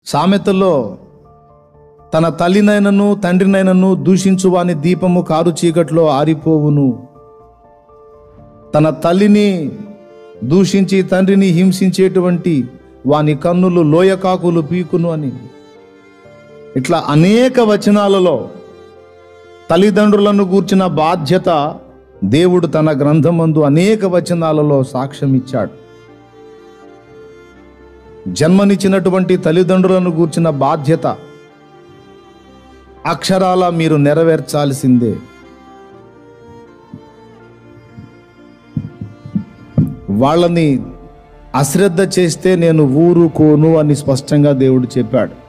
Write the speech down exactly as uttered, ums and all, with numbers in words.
సామెతల్లో తన తల్లినైనను తండ్రినైనను దూషించు వాని దీపము కారు చీకట్లో ఆరిపోవును. తన తల్లిని దూషించి తండ్రిని హింసించేటువంటి వాని కన్నులు లోయకాకులు పీకును అని. ఇట్లా అనేక వచనాలలో తల్లిదండ్రులను గూర్చిన బాధ్యత దేవుడు తన గ్రంథమందు అనేక వచనాలలో సాక్ష్యం ఇచ్చాడు. జన్మనిచ్చినటువంటి తల్లిదండ్రులను గూర్చిన బాధ్యత అక్షరాల మీరు నెరవేర్చాల్సిందే. వాళ్ళని అశ్రద్ధ చేస్తే నేను ఊరుకోను అని స్పష్టంగా దేవుడు చెప్పాడు.